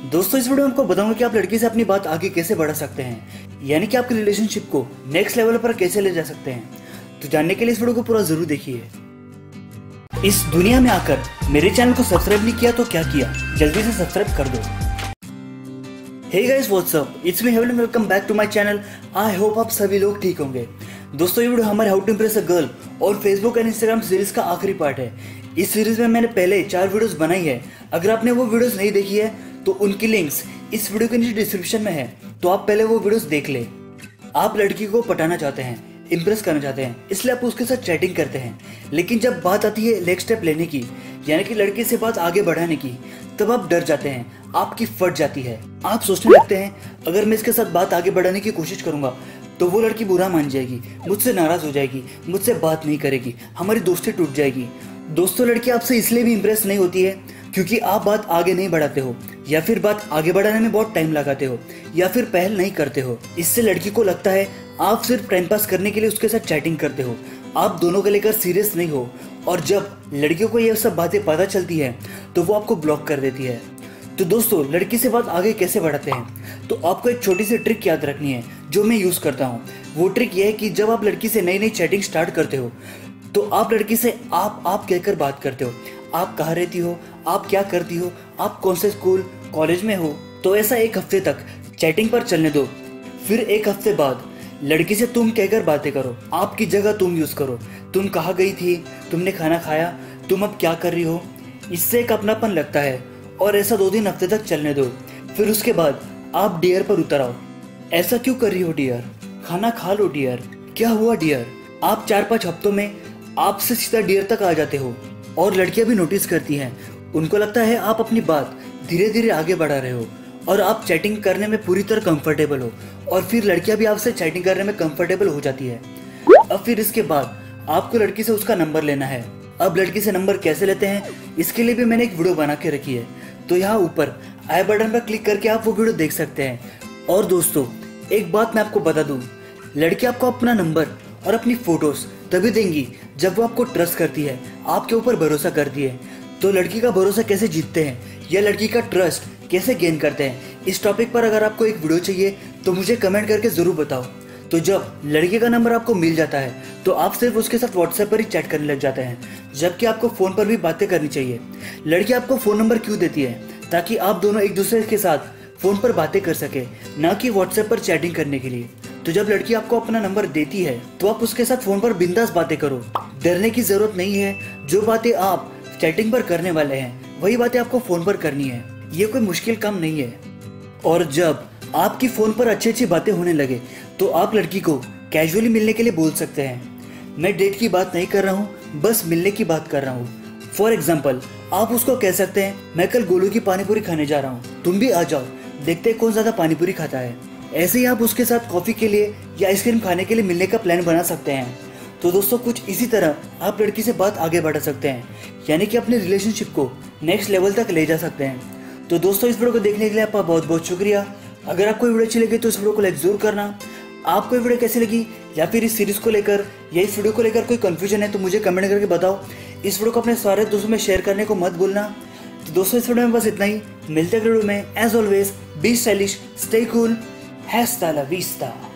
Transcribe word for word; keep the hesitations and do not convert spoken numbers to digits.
दोस्तों इस वीडियो में आपको बताऊंगा कि आप लड़की से अपनी बात आगे कैसे बढ़ा सकते हैं, यानी कि आपके रिलेशनशिप को नेक्स्ट लेवल पर कैसे ले जा सकते हैं। तो जानने के लिए इस वीडियो को पूरा जरूर देखिए। इस दुनिया में आकर मेरे चैनल को सब्सक्राइब नहीं किया तो क्या किया, जल्दी से सब्सक्राइब कर दो। Hey guys what's up, it's me Heaven, welcome back to my channel. I hope आप सभी लोग ठीक होंगे। दोस्तों ये वीडियो हमारे how to impress a girl और फेसबुक एंड इंस्टाग्राम सीरीज का आखिरी पार्ट है। इस सीरीज में मैंने पहले चार वीडियोस बनाई है। अगर आपने वो वीडियोस नहीं देखी है तो उनकी लिंक्स इस वीडियो के नीचे डिस्क्रिप्शन में है, तो आप पहले वो वीडियोस देख ले। आप लड़की को पटाना चाहते हैं, इम्प्रेस करना चाहते हैं, इसलिए आप उसके साथ चैटिंग करते हैं। लेकिन जब बात आती है नेक्स्ट स्टेप लेने की, यानी कि लड़के से बात आगे बढ़ाने की, तब आप डर जाते हैं, आपकी फट जाती है। आप सोचने लगते हैं अगर मैं इसके साथ बात आगे बढ़ाने की कोशिश करूंगा तो वो लड़की बुरा मान जाएगी, मुझसे नाराज हो जाएगी, मुझसे बात नहीं करेगी, हमारी दोस्ती टूट जाएगी। दोस्तों लड़की आपसे इसलिए भी इम्प्रेस नहीं होती है क्योंकि आप बात आगे नहीं बढ़ाते हो, या फिर बात आगे बढ़ाने में बहुत टाइम लगाते हो, या फिर पहल नहीं करते हो। इससे लड़की को लगता है आप सिर्फ टाइम पास करने के लिए उसके साथ चैटिंग करते हो, आप दोनों को लेकर सीरियस नहीं हो। और जब लड़कियों को ये सब बातें पता चलती है तो वो आपको ब्लॉक कर देती है। तो दोस्तों लड़की से बात आगे कैसे बढ़ाते हैं, तो आपको एक छोटी सी ट्रिक याद रखनी है जो मैं यूज करता हूँ। वो ट्रिक ये है कि जब आप लड़की से नई नई चैटिंग स्टार्ट करते हो तो आप लड़की से आप आप कहकर बात करते हो। आप कहाँ रहती हो, आप क्या करती हो, आप कौन से स्कूल कॉलेज में हो। तो ऐसा एक हफ्ते तक चैटिंग पर चलने दो। फिर एक हफ्ते बाद लड़की से तुम कहकर बातें करो, आपकी जगह तुम यूज करो। तुम कहाँ गई थी, तुमने खाना खाया, तुम अब क्या कर रही हो। इससे एक अपनापन लगता है और ऐसा दो तीन हफ्ते तक चलने दो। फिर उसके बाद आप डियर पर उतर आओ। ऐसा क्यों कर रही हो डियर, खाना खा लो डियर, क्या हुआ डियर। आप चार पाँच हफ्तों में आपसे सीधा डियर तक आ जाते हो और लड़कियां भी नोटिस करती हैं। उनको लगता है आप अपनी बात धीरे धीरे आगे बढ़ा रहे हो और आप चैटिंग करने में पूरी तरह कंफर्टेबल हो, और फिर लड़कियां भी आपसे चैटिंग करने में कंफर्टेबल हो जाती है। अब फिर इसके बाद आपको लड़की से उसका नंबर लेना है। अब लड़की से नंबर कैसे लेते हैं इसके लिए भी मैंने एक वीडियो बना के रखी है, तो यहाँ ऊपर आई बटन पर क्लिक करके आप वो वीडियो देख सकते हैं। और दोस्तों एक बात मैं आपको बता दूं, लड़की आपको अपना नंबर और अपनी फोटोज तभी देंगी जब वो आपको ट्रस्ट करती है, आपके ऊपर भरोसा करती है। तो लड़की का भरोसा कैसे जीतते हैं या लड़की का ट्रस्ट कैसे गेन करते हैं, इस टॉपिक पर अगर आपको एक वीडियो चाहिए तो मुझे कमेंट करके जरूर बताओ। तो जब लड़के का नंबर आपको मिल जाता है तो आप सिर्फ उसके साथ व्हाट्सएप पर ही चैट करने लग जाते हैं, जबकि आपको फोन पर भी बातें करनी चाहिए। लड़की आपको फोन नंबर क्यों देती है, ताकि आप दोनों एक दूसरे के साथ फोन पर बातें कर सके, ना कि व्हाट्सएप पर चैटिंग करने के लिए। तो जब लड़की आपको अपना नंबर देती है तो आप उसके साथ फोन पर बिंदास बातें करो, डरने की जरूरत नहीं है। जो बातें आप चैटिंग पर करने वाले हैं वही बातें आपको फोन पर करनी है, ये कोई मुश्किल काम नहीं है। और जब आपकी फोन पर अच्छी अच्छी बातें होने लगे तो आप लड़की को कैजुअली मिलने के लिए बोल सकते हैं। मैं डेट की बात नहीं कर रहा हूँ, बस मिलने की बात कर रहा हूँ। फॉर एग्जाम्पल आप उसको कह सकते हैं मैं कल गोलू की पानीपुरी खाने जा रहा हूँ, तुम भी आ जाओ, देखते हैं कौन ज्यादा पानीपुरी खाता है। ऐसे ही आप उसके साथ कॉफी के लिए या आइसक्रीम खाने के लिए मिलने का प्लान बना सकते हैं। तो दोस्तों कुछ इसी तरह आप लड़की से बात आगे बढ़ा सकते हैं, यानी कि अपने रिलेशनशिप को नेक्स्ट लेवल तक ले जा सकते हैं। तो दोस्तों इस वीडियो को देखने के लिए आपका बहुत बहुत शुक्रिया। अगर आपको वीडियो अच्छी लगी तो इस वीडियो को लाइक जरूर करना। आपको वीडियो कैसी लगी या फिर इस सीरीज को लेकर या इस वीडियो को लेकर कोई कंफ्यूजन है तो मुझे कमेंट करके बताओ। इस वीडियो को अपने सारे दोस्तों में शेयर करने को मत भूलना। तो दोस्तों इस वीडियो में बस इतना ही, मिलते हैं वीडियो में। As always be stylish, stay cool, hasta la vista।